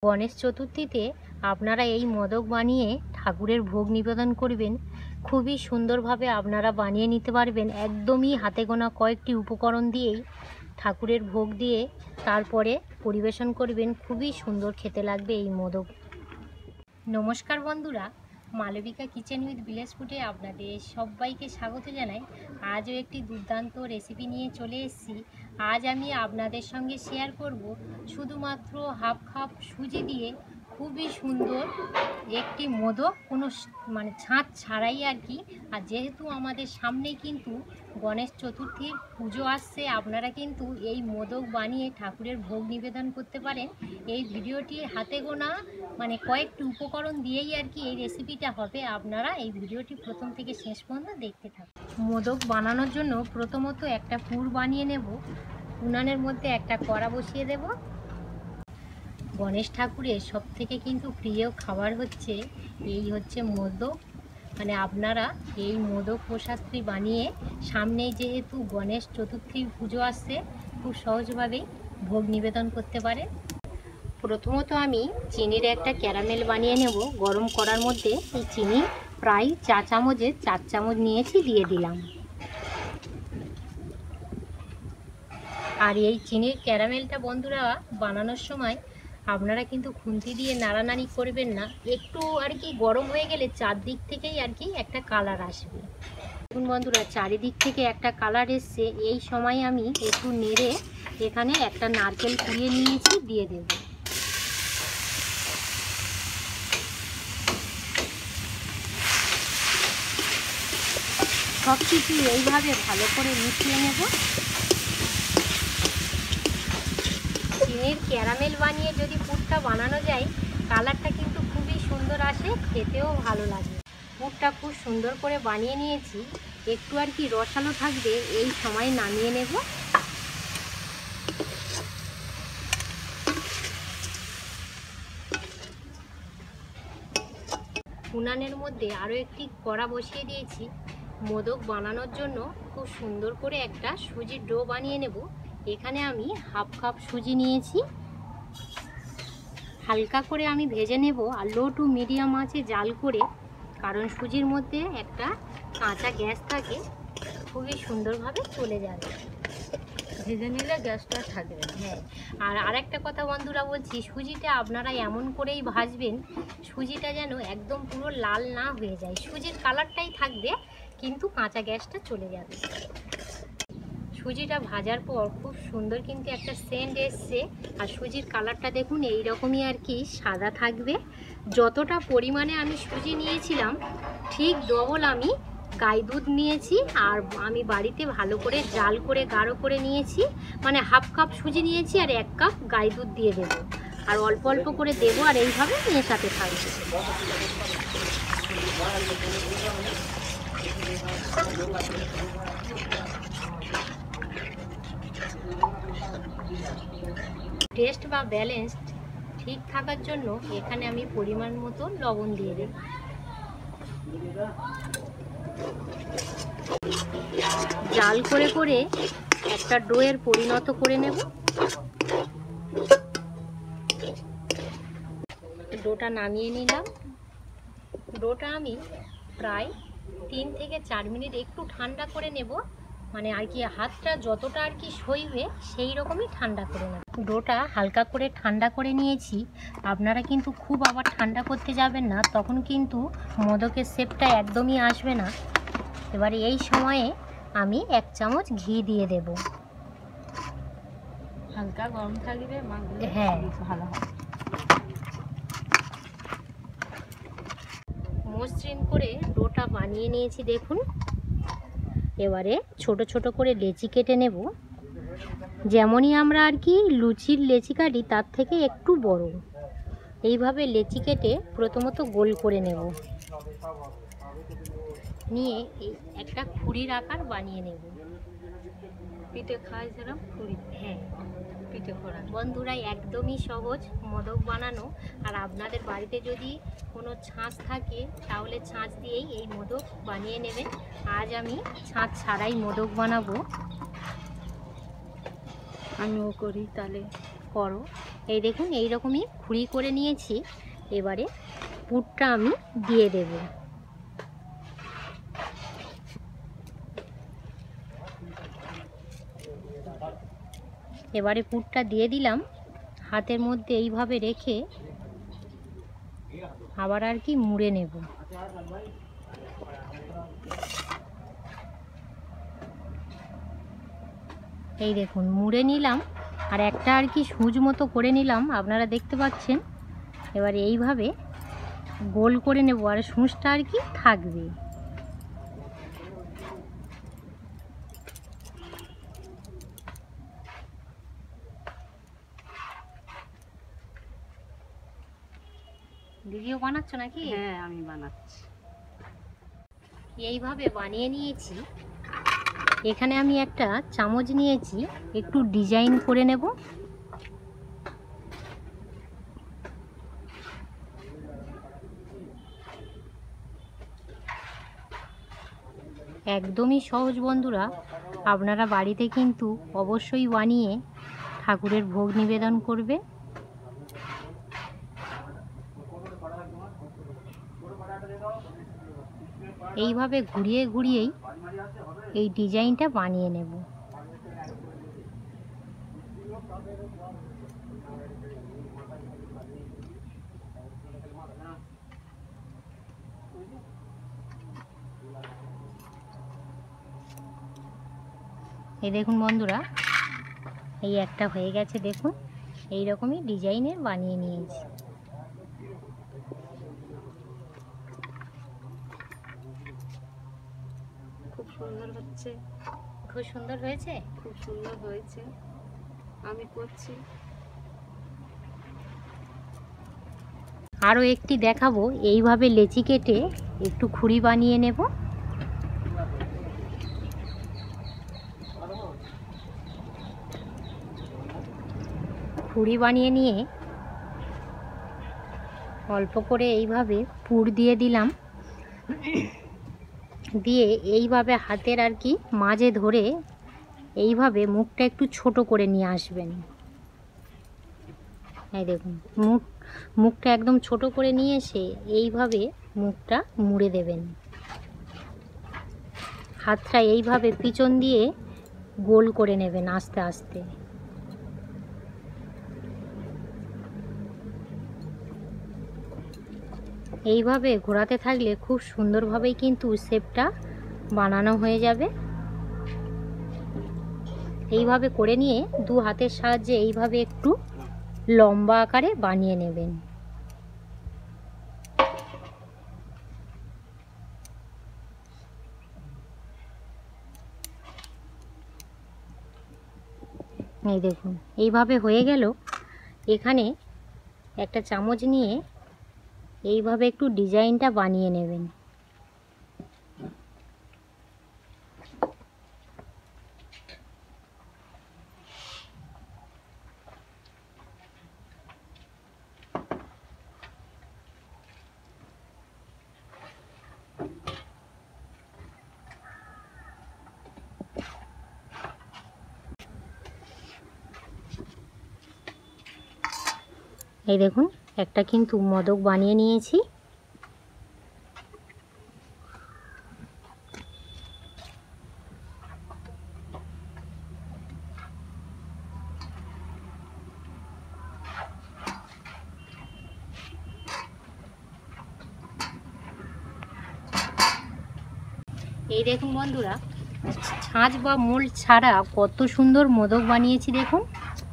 গণেশ চতুর্থীতে আপনারা এই মোদক বানিয়ে ঠাকুরের ভোগ নিবেদন করবেন। খুবই সুন্দরভাবে আপনারা বানিয়ে নিতে পারবেন। একদমই হাতে গোনা কয়েকটি উপকরণ দিয়েই ঠাকুরের ভোগ দিয়ে তারপরে পরিবেশন করবেন। খুবই সুন্দর খেতে লাগবে এই মোদক। নমস্কার বন্ধুরা, মালবিকা কিচেন উইথ ভিলেজ ফুডে আপনাদের সবাইকে স্বাগত জানাই। আজও একটি দুর্দান্ত রেসিপি নিয়ে চলে এসেছি। আজ আমি আপনাদের সঙ্গে শেয়ার করব শুধুমাত্র হাফ কাপ সুজি দিয়ে খুবই সুন্দর একটি মোদক, কোনো ছাঁচ ছাড়াই আর কি। আর যেহেতু আমাদের সামনেই কিন্তু গণেশ চতুর্থীর পুজো আসছে, আপনারা কিন্তু এই মোদক বানিয়ে ঠাকুরের ভোগ নিবেদন করতে পারেন। এই ভিডিওটি হাতে গোনা কয়েকটি উপকরণ দিয়েই আর কি এই রেসিপিটা হবে। আপনারা এই ভিডিওটি প্রথম থেকে শেষ পর্যন্ত দেখতে থাকুন। মোদক বানানোর জন্য প্রথমত একটা পুর বানিয়ে নেব। উনানের মধ্যে একটা কড়া বসিয়ে দেব। গণেশ ঠাকুরের সব থেকে কিন্তু প্রিয় খাবার হচ্ছে মোদক। আপনারা এই মোদক প্রসাদটি বানিয়ে সামনেই যেহেতু গণেশ চতুর্থীর পুজো আসছে, খুব সহজভাবেই ভোগ নিবেদন করতে পারে। প্রথমত আমি চিনির একটা ক্যারামেল বানিয়ে নেব। গরম করার মধ্যে এই চিনি প্রায় 4 চামচ নিয়েছি, দিয়ে দিলাম। আর এই চিনির ক্যারামেলটা বন্ধুরা বানানোর সময় আপনারা কিন্তু খুন্তি দিয়ে নাড়ানাড়ি করবেন না। একটু আর কি গরম হয়ে গেলে চারদিক থেকেই আর কি একটা কালার আসবে। দেখুন বন্ধুরা, চারিদিক থেকে একটা কালার এসছে। এই সময় আমি একটু নেড়ে এখানে একটা নারকেল কুড়িয়ে নিয়েছি, দিয়ে দেব। সব কিছু এইভাবে ভালো করে মিশিয়ে নেব। চিনির ক্যারামেল বানিয়ে যদি পুরটা বানানো যায়, কালারটা কিন্তু খুবই সুন্দর আসে, খেতেও ভালো লাগে। পুরটা খুব সুন্দর করে বানিয়ে নিয়েছি। একটু আর কি রসালো থাকবে, এই সময় নামিয়ে নেব। উনানের মধ্যে আরও একটি কড়া বসিয়ে দিয়েছি। মোদক বানানোর জন্য খুব সুন্দর করে একটা সুজির ডো বানিয়ে নেব। এখানে আমি হাফ কাপ সুজি নিয়েছি। হালকা করে আমি ভেজে নেব, আর লো টু মিডিয়াম আঁচে জাল করে, কারণ সুজির মধ্যে একটা কাঁচা গ্যাস থাকে, খুবই সুন্দরভাবে চলে যাবে। ভেজে নিলে গ্যাসটা থাকবে। হ্যাঁ, আর আরেকটা কথা বন্ধুরা বলছি, সুজিটা আপনারা এমন করেই ভাজবেন, সুজিটা যেন একদম পুরো লাল না হয়ে যায়। সুজির কালারটাই থাকবে, কিন্তু কাঁচা গ্যাসটা চলে যাবে। সুজিটা ভাজার পর খুব সুন্দর কিন্তু একটা সেন্ট এসছে। আর সুজির কালারটা দেখুন এই রকমই আর কি সাদা থাকবে। যতটা পরিমাণে আমি সুজি নিয়েছিলাম ঠিক ডবল আমি গাই দুধ নিয়েছি। আর আমি বাড়িতে ভালো করে জাল করে গাঢ় করে নিয়েছি। হাফ কাপ সুজি নিয়েছি আর 1 কাপ গাই দুধ দিয়ে দেবো। আর অল্প অল্প করে দেবো, আর এইভাবে মেশাতে থাকবে। টেস্ট বা ব্যালেন্স ঠিক থাকার জন্য এখানে আমি পরিমাণ মতো লবণ দিয়ে দেব। জাল করে করে একটা ডোয়ের পরিণত করে নেব। ডোটা নামিয়ে নিলাম। ডোটা আমি প্রায় 3 থেকে 4 মিনিট একটু ঠান্ডা করে নেব। আর কি হাতটা যতটা আর কি সইবে সেই রকমই ঠান্ডা করে নেব। ডোটা হালকা করে ঠান্ডা করে নিয়েছি। আপনারা কিন্তু খুব আবার ঠান্ডা করতে যাবেন না, তখন কিন্তু মোদকের শেপটা একদমই আসবে না। এবারে এই সময়ে আমি 1 চামচ ঘি দিয়ে দেব। হালকা গরম থাকবে, হ্যাঁ ভালো হবে। মসৃণ করে ডোটা বানিয়ে নিয়েছি দেখুন। এবারে ছোট ছোট করে লেচি কেটে নেব। যেমনই আমরা আর কি লুচির লেচি কাটি, তার থেকে একটু বড়। এইভাবে লেচি কেটে প্রথমত গোল করে নেব। নিয়ে এই একটা খুঁড়ির আকার বানিয়ে নেব। পিঠে খাওয়া যেরকম খুঁড়ি, হ্যাঁ পিঠে করা। বন্ধুরা, একদমই সহজ মোদক বানানো। আর আপনাদের বাড়িতে যদি কোনো ছাঁচ থাকে তাহলে ছাঁচ দিয়েই এই মোদক বানিয়ে নেবেন। আজ আমি ছাঁচ ছাড়াই মোদক বানাবো। আমিও করি তাহলে। করো। এই দেখুন এইরকমই খুঁড়ি করে নিয়েছি। এবারে পুরটা আমি দিয়ে দেব। এবারে পুরটা দিয়ে দিলাম, হাতের মধ্যে এইভাবে রেখে আবার আর কি মুড়ে নেব। এই দেখুন মুড়ে নিলাম, আর একটা আর কি সূচ মতো করে নিলাম, আপনারা দেখতে পাচ্ছেন। এবারে এইভাবে গোল করে নেব, আর সূচটা আর কি থাকবে। দিদিও বানাচ্ছ নাকি? হ্যাঁ, আমি বানাচ্ছি। এইভাবে বানিয়ে নিয়েছি। এখানে আমি একটা চামচ নিয়েছি, একটু ডিজাইন করে নেব। একদমই সহজ বন্ধুরা, আপনারা বাড়িতে কিন্তু অবশ্যই বানিয়ে ঠাকুরের ভোগ নিবেদন করবে। এইভাবে ঘুরিয়ে ঘুরিয়েই এই ডিজাইনটা বানিয়ে নেব। এই দেখুন বন্ধুরা, এই একটা হয়ে গেছে। দেখুন এই রকমই ডিজাইনের বানিয়ে নিয়েছি। খুব সুন্দর হচ্ছে। খুব সুন্দর হয়েছে। খুব সুন্দর হয়েছে। আমি করছি। আরও একটি দেখাবো। এইভাবে লেচি কেটে একটু খুঁড়ি বানিয়ে নেব। খুঁড়ি বানিয়ে নিয়ে অল্প করে এইভাবে পুর দিয়ে দিলাম, দিয়ে এইভাবে হাতের আর কি মাঝে ধরে এইভাবে মুখটা একটু ছোট করে নিয়ে আসবেন। এই দেখুন মুখটা একদম ছোট করে নিয়ে এসে এইভাবে মুখটা মুড়ে দেবেন। হাতটা এইভাবে পিছন দিয়ে গোল করে নেবেন আস্তে আস্তে। এইভাবে ঘোরাতে থাকলে খুব সুন্দরভাবেই কিন্তু শেপটা বানানো হয়ে যাবে। এইভাবে করে নিয়ে দু হাতের সাহায্যে এইভাবে একটু লম্বা আকারে বানিয়ে নেবেন। এই দেখুন এইভাবে হয়ে গেল। এখানে একটা চামচ নিয়ে এইভাবে একটু ডিজাইনটা বানিয়ে নেবেন। এই দেখুন একটা কিন্তু মোদক বানিয়ে নিয়েছি। এই দেখুন বন্ধুরা, ছাঁচ বা মোল্ড ছাড়া কত সুন্দর মোদক বানিয়েছি। দেখুন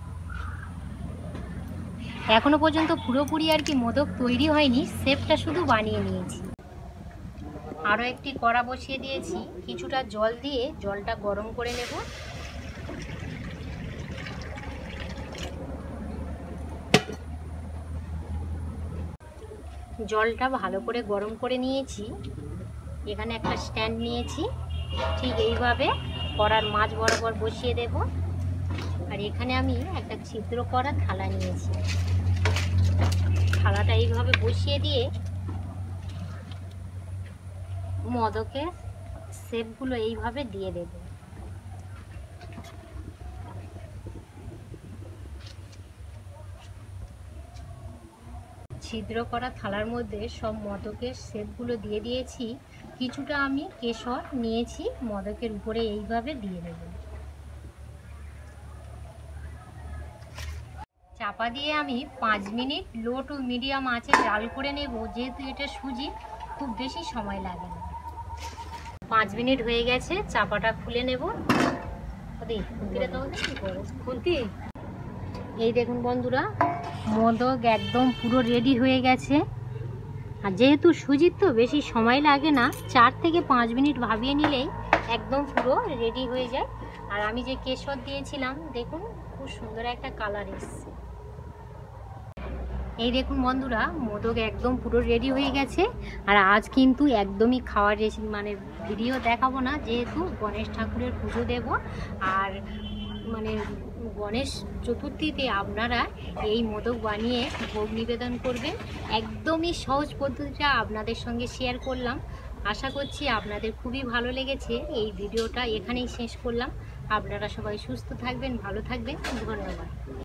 এখনো পর্যন্ত পুরোপুরি আর কি মোদক তৈরি হয়নি, শেপটা শুধু বানিয়ে নিয়েছি। আরও একটি কড়া বসিয়ে দিয়েছি, কিছুটা জল দিয়ে জলটা গরম করে নেব। জলটা ভালো করে গরম করে নিয়েছি। এখানে একটা স্ট্যান্ড নিয়েছি, ঠিক এইভাবে কড়ার মাঝ বরাবর বসিয়ে দেব। আর এখানে আমি একটা ছিদ্র করা থালা নিয়েছি। থালাটা এইভাবে বসিয়ে দিয়ে মোদকের শেপগুলো এইভাবে দিয়ে দেব। ছিদ্র করা থালার মধ্যে সব মোদকের শেপগুলো দিয়ে দিয়েছি। কিছুটা আমি কেশর নিয়েছি, মোদকের উপরে এইভাবে দিয়ে দেব। চাপা দিয়ে আমি 5 মিনিট লো টু মিডিয়াম আঁচে জাল করে নেব, যেহেতু এটা সুজি খুব বেশি সময় লাগে না। 5 মিনিট হয়ে গেছে, চাপাটা খুলে নেব। এই দেখুন বন্ধুরা, মোদক একদম পুরো রেডি হয়ে গেছে। আর যেহেতু সুজির তো বেশি সময় লাগে না, 4 থেকে 5 মিনিট ভাবিয়ে নিলেই একদম পুরো রেডি হয়ে যায়। আর আমি যে কেশর দিয়েছিলাম, দেখুন খুব সুন্দর একটা কালার এসছে। এই দেখুন বন্ধুরা, মোদক একদম পুরো রেডি হয়ে গেছে। আর আজ কিন্তু একদমই খাওয়ার রেসিপি মানে ভিডিও দেখাবো না, যেহেতু গণেশ ঠাকুরের পুজো দেব। আর মানে গণেশ চতুর্থীতে আপনারা এই মোদক বানিয়ে ভোগ নিবেদন করবেন। একদমই সহজ পদ্ধতিটা আপনাদের সঙ্গে শেয়ার করলাম। আশা করছি আপনাদের খুবই ভালো লেগেছে। এই ভিডিওটা এখানেই শেষ করলাম। আপনারা সবাই সুস্থ থাকবেন, ভালো থাকবেন। ধন্যবাদ।